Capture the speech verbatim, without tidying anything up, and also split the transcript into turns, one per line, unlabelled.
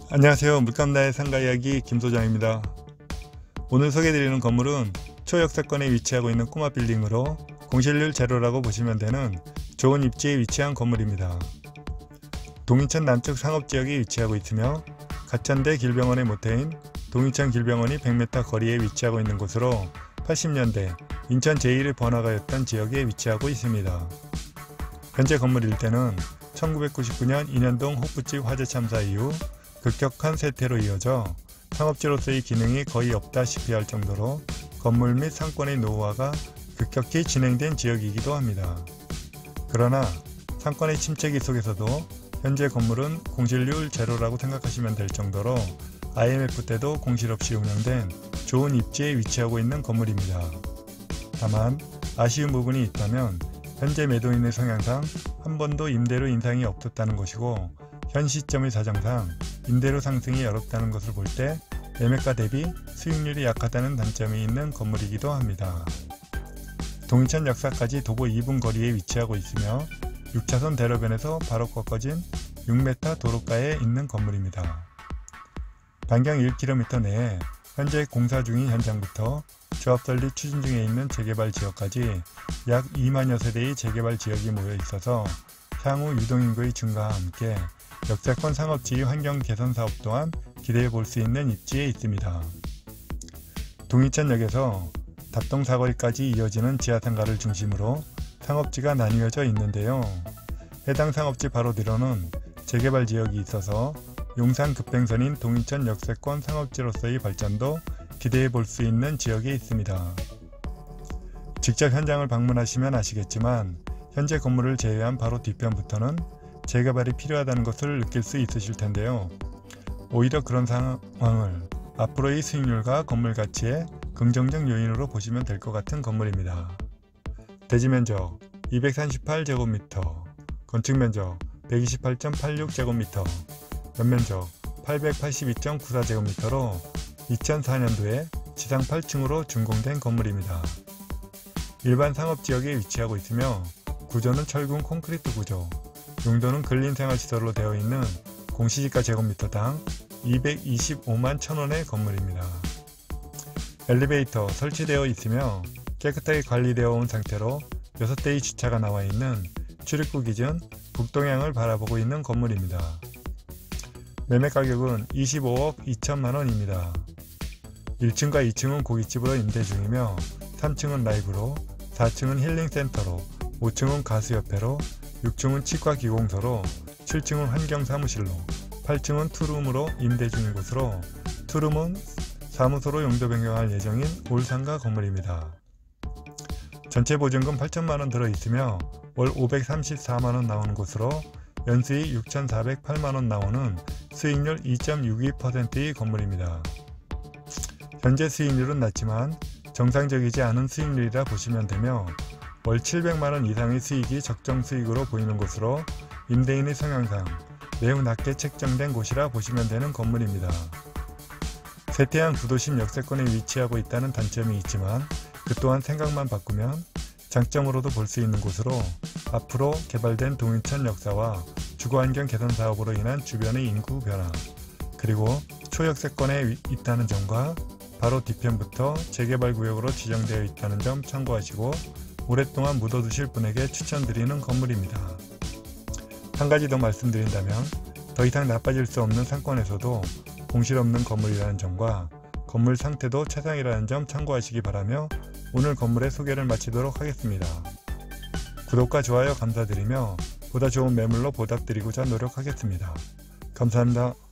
안녕하세요. 물감나의 상가이야기 김소장입니다. 오늘 소개해드리는 건물은 초역세권에 위치하고 있는 꼬마 빌딩으로 공실률 제로라고 보시면 되는 좋은 입지에 위치한 건물입니다. 동인천 남쪽 상업지역에 위치하고 있으며 가천대 길병원의 모태인 동인천 길병원이 백 미터 거리에 위치하고 있는 곳으로 팔십 년대 인천 제일의 번화가였던 지역에 위치하고 있습니다. 현재 건물 일대는 천구백구십구 년 인현동 호프집 화재 참사 이후 급격한 쇠퇴로 이어져 상업지로서의 기능이 거의 없다시피 할 정도로 건물 및 상권의 노후화가 급격히 진행된 지역이기도 합니다. 그러나 상권의 침체기 속에서도 현재 건물은 공실률 제로라고 생각하시면 될 정도로 아이엠에프 때도 공실 없이 운영된 좋은 입지에 위치하고 있는 건물입니다. 다만 아쉬운 부분이 있다면 현재 매도인의 성향상 한 번도 임대료 인상이 없었다는 것이고 현 시점의 사정상 임대료 상승이 어렵다는 것을 볼 때 매매가 대비 수익률이 약하다는 단점이 있는 건물이기도 합니다. 동인천 역사까지 도보 이 분 거리에 위치하고 있으며 육 차선 대로변에서 바로 꺾어진 육 미터 도로가에 있는 건물입니다. 반경 일 킬로미터 내에 현재 공사 중인 현장부터 조합 설립 추진 중에 있는 재개발 지역까지 약 이만여 세대의 재개발 지역이 모여 있어서 향후 유동인구의 증가와 함께 역세권 상업지의 환경 개선 사업 또한 기대해 볼 수 있는 입지에 있습니다. 동인천역에서 답동 사거리까지 이어지는 지하상가를 중심으로 상업지가 나뉘어져 있는데요. 해당 상업지 바로 뒤로는 재개발 지역이 있어서 용산 급행선인 동인천 역세권 상업지로서의 발전도 기대해 볼 수 있는 지역에 있습니다. 직접 현장을 방문하시면 아시겠지만 현재 건물을 제외한 바로 뒤편부터는 재개발이 필요하다는 것을 느낄 수 있으실 텐데요. 오히려 그런 상황을 앞으로의 수익률과 건물 가치의 긍정적 요인으로 보시면 될 것 같은 건물입니다. 대지면적 이백삼십팔 제곱미터, 건축면적 백이십팔 점 팔육 제곱미터, 연면적 팔백팔십이 점 구사 제곱미터로 이천사 년도에 지상 팔 층으로 준공된 건물입니다. 일반 상업지역에 위치하고 있으며 구조는 철근 콘크리트 구조, 용도는 근린생활시설로 되어 있는 공시지가 제곱미터당 이백이십오만 천 원의 건물입니다. 엘리베이터 설치되어 있으며 깨끗하게 관리되어 온 상태로 여섯 대의 주차가 나와 있는 출입구 기준 북동향을 바라보고 있는 건물입니다. 매매 가격은 이십오억 이천만 원입니다. 일 층과 이 층은 고깃집으로 임대 중이며 삼 층은 라이브로, 사 층은 힐링센터로, 오 층은 가수협회로, 육 층은 치과기공소로, 칠 층은 환경사무실로, 팔 층은 투룸으로 임대 중인 곳으로 투룸은 사무소로 용도 변경할 예정인 올상가 건물입니다. 전체 보증금 팔천만 원 들어있으며 월 오백삼십사만 원 나오는 곳으로 연수익 육천사백팔만 원 나오는 수익률 이 점 육이 퍼센트의 건물입니다. 현재 수익률은 낮지만 정상적이지 않은 수익률이라 보시면 되며 월 칠백만 원 이상의 수익이 적정 수익으로 보이는 곳으로 임대인의 성향상 매우 낮게 책정된 곳이라 보시면 되는 건물입니다. 세태한 구도심 역세권에 위치하고 있다는 단점이 있지만 그 또한 생각만 바꾸면 장점으로도 볼 수 있는 곳으로 앞으로 개발된 동인천 역사와 주거환경 개선 사업으로 인한 주변의 인구 변화, 그리고 초역세권에 있다는 점과 바로 뒤편부터 재개발 구역으로 지정되어 있다는 점 참고하시고 오랫동안 묻어두실 분에게 추천드리는 건물입니다. 한 가지 더 말씀드린다면 더 이상 나빠질 수 없는 상권에서도 공실 없는 건물이라는 점과 건물 상태도 최상이라는 점 참고하시기 바라며 오늘 건물의 소개를 마치도록 하겠습니다. 구독과 좋아요 감사드리며 보다 좋은 매물로 보답드리고자 노력하겠습니다. 감사합니다.